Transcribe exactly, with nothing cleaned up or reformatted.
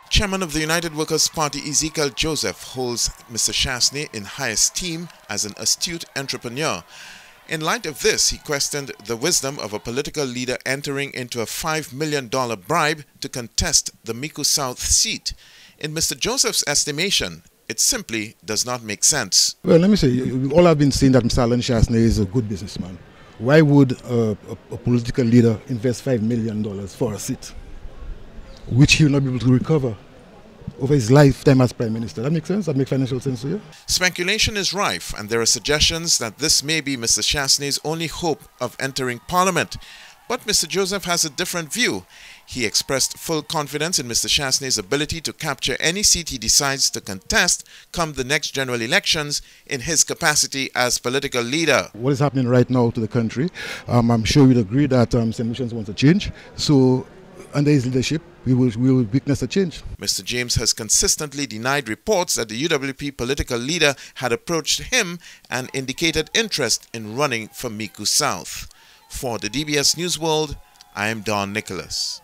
Chairman of the United Workers' Party Ezechiel Joseph holds Mister Chastanet in high esteem as an astute entrepreneur. In light of this, he questioned the wisdom of a political leader entering into a five million dollar bribe to contest the Micoud South seat. In Mister Joseph's estimation, it simply does not make sense. Well, let me say, all I've been saying that Mister Allen Chastanet is a good businessman. Why would a, a, a political leader invest five million dollars for a seat, which he will not be able to recover over his lifetime as Prime Minister? That makes sense? That makes financial sense to you? Speculation is rife, and there are suggestions that this may be Mister Chastanet's only hope of entering Parliament. But Mister Joseph has a different view. He expressed full confidence in Mister Chastanet's ability to capture any seat he decides to contest come the next general elections in his capacity as political leader. What is happening right now to the country, um, I'm sure you'd agree that um, Saint Lucians wants a change. So under his leadership, we will, we will witness a change. Mister James has consistently denied reports that the U W P political leader had approached him and indicated interest in running for Micoud South. For the D B S News World, I am Don Nicholas.